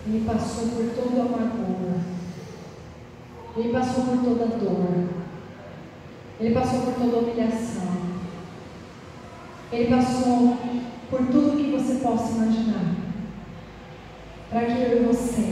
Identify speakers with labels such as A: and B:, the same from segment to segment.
A: Ele passou por toda a amargura. Ele passou por toda a dor. Ele passou por toda a humilhação. Ele passou por tudo que você possa imaginar. Para que eu e você,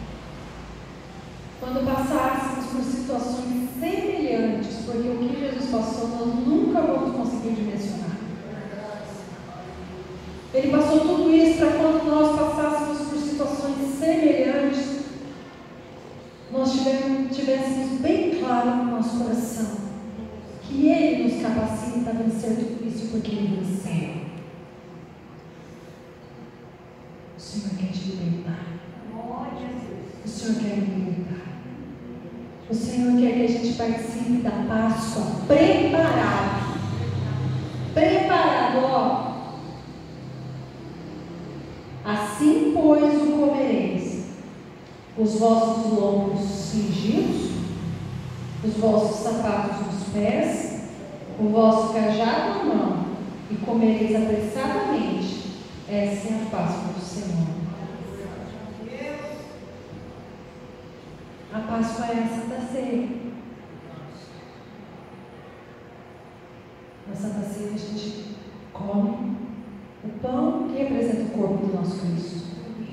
A: quando passássemos por situações semelhantes, porque o que Jesus passou nós nunca vamos conseguir dimensionar. Ele passou tudo isso para quando nós passássemos por situações semelhantes, nós tivéssemos bem claro no nosso coração que Ele nos capacita a vencer tudo isso porque Ele venceu. O Senhor quer te libertar. O Senhor quer me libertar. O Senhor quer que a gente participe da Páscoa preparado. Preparado, ó. Assim, pois, o comereis, os vossos lombos cingidos, os vossos sapatos nos pés, o vosso cajado na mão, e comereis apressadamente. Essa é a Páscoa do Senhor. A Páscoa é a Santa Ceia. Na Santa Ceia a gente come o pão que representa o corpo do nosso Cristo.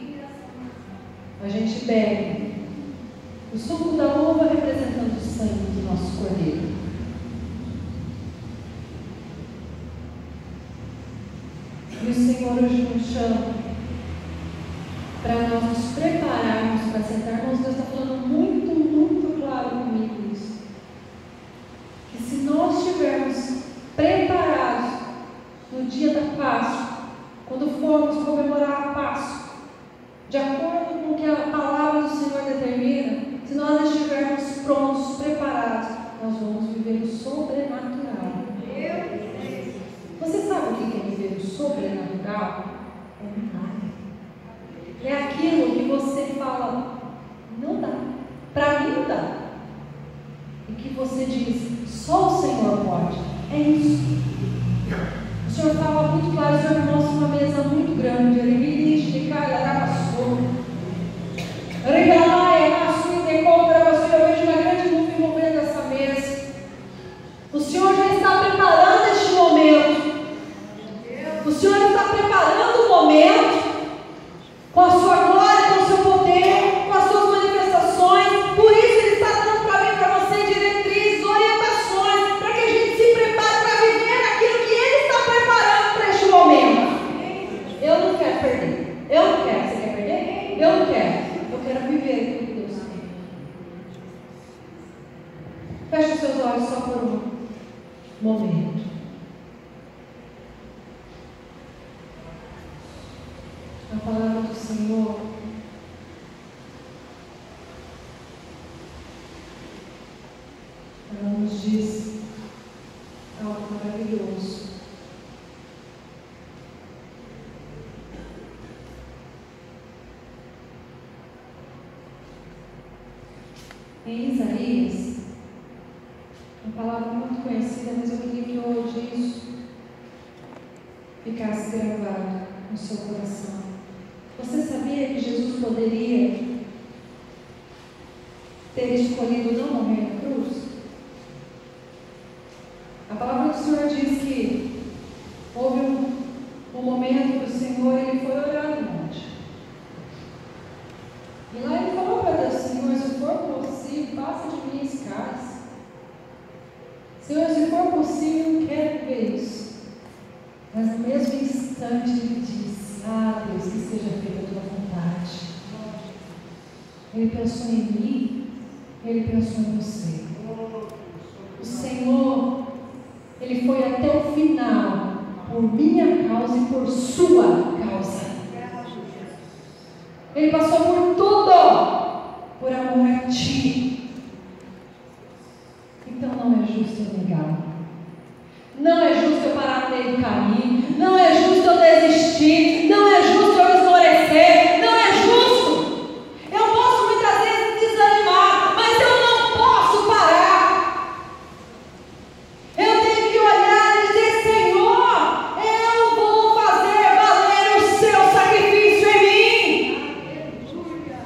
A: A gente bebe o suco da uva representando o sangue do nosso Cordeiro. E o Senhor hoje nos chama para nós nos prepararmos para sentarmos. Deus está falando muito, muito claro comigo isso. Que se nós estivermos preparados no dia da Páscoa, quando formos comemorar a Páscoa, de acordo com o que a palavra do Senhor determina, se nós estivermos prontos, preparados, nós vamos viver o sobrenatural. Você sabe o que é viver o sobrenatural? É milagre. É aquilo que você fala, não dá. Para mim não dá. E que você diz, só o Senhor pode. É isso. O Senhor fala muito claro, o Senhor mostra uma mesa muito grande. Ele me diz de cara, era pastor. Eu vejo uma grande nuvem envolvendo essa mesa. O Senhor já está preparando este momento. O Senhor está preparando o momento com a sua glória, com o seu poder, com as suas manifestações. Por isso Ele está dando para mim, para você, diretrizes, orientações, para que a gente se prepare para viver aquilo que Ele está preparando para este momento. Eu não quero perder. Eu não quero. Você quer perder? Eu não quero. Eu quero viver aquilo que Deus tem. Feche os seus olhos só por um momento. A palavra do Senhor ela nos diz algo maravilhoso. Em Isaías, uma palavra muito conhecida, mas eu queria que hoje isso ficasse gravado no seu coração. Você sabia que Jesus poderia ter escolhido não morrer na cruz? A palavra do Senhor diz que houve um momento que o Senhor ele foi orar no monte. E lá ele falou para Deus, Senhor, se for possível, passa de mim esse cálice. Senhor, se for possível, eu quero ver isso. Mas no mesmo instante ele disse, Deus, que seja feita a tua vontade. Ele pensou em mim, ele pensou em você. O Senhor, ele foi até o final, por minha causa e por sua causa. Ele passou por tudo, por amor a ti. Então não é justo eu negar. Não é justo eu parar no meio do caminho. Não é justo eu desistir. Não é justo eu esmorecer. Não é justo. Eu posso muitas vezes desanimar, mas eu não posso parar. Eu tenho que olhar e dizer, Senhor, eu vou fazer valer o seu sacrifício em mim.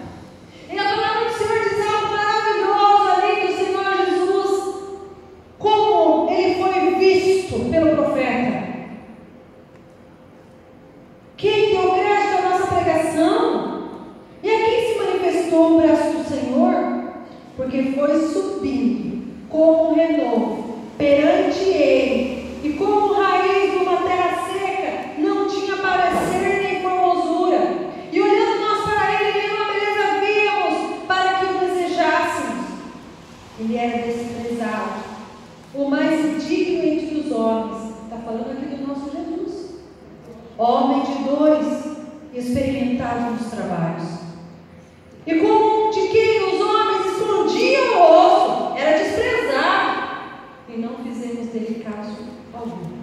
A: subindo como um renovo perante ele, e como raiz de uma terra seca, não tinha parecer nem formosura. E olhando nós para ele, nenhuma beleza víamos para que o desejássemos. Ele era desprezado, o mais digno entre os homens. Está falando aqui do nosso Jesus. Homem de dores, experimentado nos trabalhos. E como de quem os homens escondiam o rosto, era desprezado, e não fizemos dele caso algum.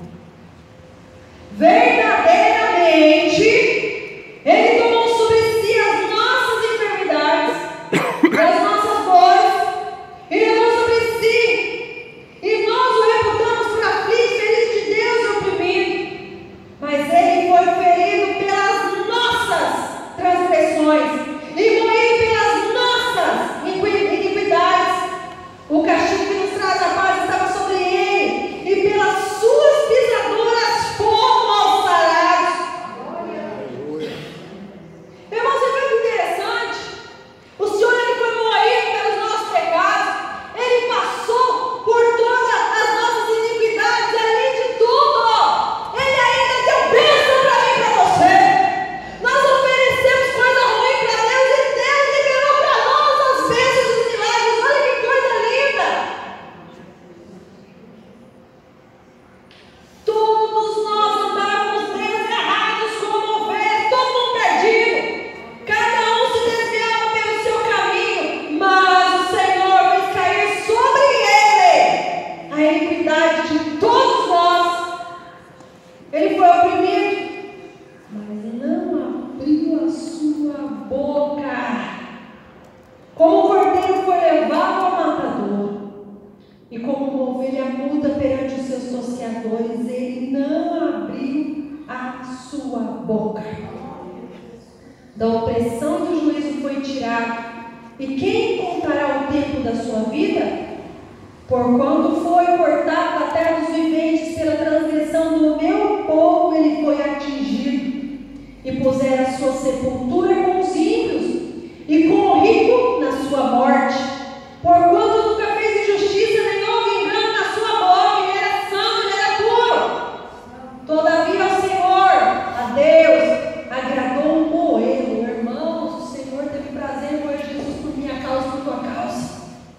A: Verdadeiramente, ele tomou sobre si as nossas enfermidades, as nossas dores, e levou sobre si, e nós o reputamos por aflito, ferido de Deus e oprimido. Mas ele foi ferido pelas nossas transgressões e moído pelas nossas iniquidades. O castigo que nos traz a paz estava sobre ele, e pelas suas pisaduras fomos sarados. Irmãos, é muito interessante. O Senhor, ele foi moído pelos nossos pecados, ele passou por todas as nossas iniquidades, e além de tudo, ele ainda deu bênção para mim e para você. Nós oferecemos coisa ruim para Deus, e Deus liberou para nós as bênçãos e os milagres. Olha que coisa linda! Todos nós andávamos deserrados como ovelhas, todo mundo perdido. Cada um se desviava pelo seu caminho, mas o Senhor fez cair sobre ele a iniquidade de todos nós. Ele foi oprimido, mas não abriu a sua boca. Como o cordeiro foi levado ao matador, e como uma ovelha muda perante os seus tosqueadores, ele não abriu a sua boca. Da opressão do juízo foi tirado. E quem contará o tempo da sua vida? Porquanto foi cortado da terra dos viventes, pela transgressão do meu povo ele foi atingido. E puseram a sua sepultura com os ímpios, e com o rico na sua morte. Porquanto nunca fez injustiça, nem houve engano na sua boca, ele era santo, ele era puro. Todavia ao Senhor, a Deus, agradou um moê-lo. Irmãos, o Senhor teve prazer em moer Jesus por minha causa, por tua causa,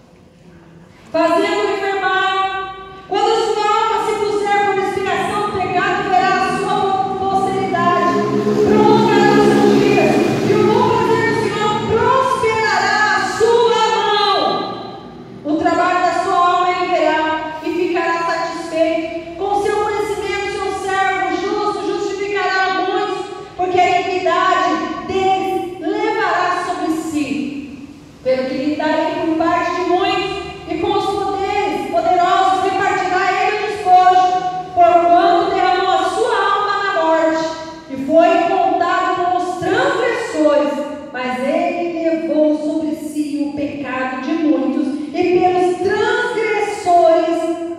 A: fazendo-o enfermar. Quando a sua alma se puser por expiação do pecado, verá a sua posteridade, prolongará os seus dias, e o bom prazer do Senhor prosperará a sua mão. O trabalho da sua alma ele verá, e ficará satisfeito. Com seu conhecimento, seu servo justo justificará muitos, porque a iniquidade deles levará sobre si. Pelo que lhe darei por parte de muitos, e com os poderosos repartirá ele o despojo, porquanto derramou a sua alma na morte, e foi contado com os transgressores, mas ele levou sobre si o pecado de muitos, e pelos transgressores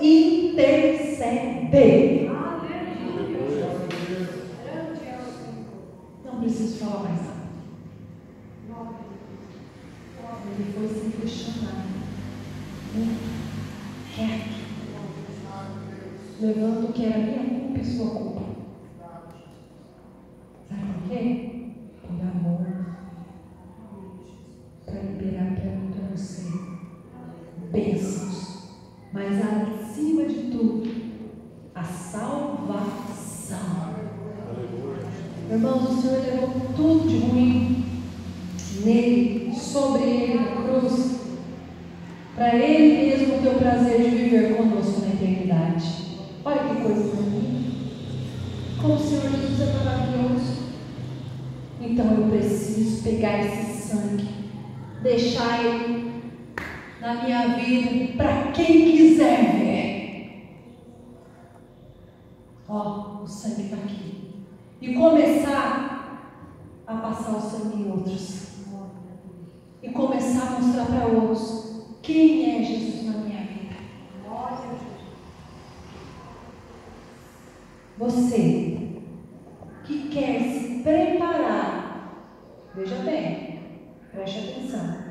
A: intercede. Não preciso falar mais nada. Ele foi sem questionar, quieto, levando o que era minha culpa e sua culpa. Sabe por quê? Por amor, para liberar para mim e para você bênçãos, mas acima de tudo, a salvação. Irmãos, o Senhor levou tudo de ruim nele, sobre ele na cruz, para ele mesmo ter o prazer de viver conosco na eternidade. Olha que coisa bonita. Como o Senhor Jesus é maravilhoso. Então eu preciso pegar esse sangue, deixar ele na minha vida para quem quiser ver. Ó, o sangue está aqui. E começar a passar o sangue em outros. E começar a mostrar para outros quem é Jesus na minha vida. Você que quer se preparar, veja bem, preste atenção,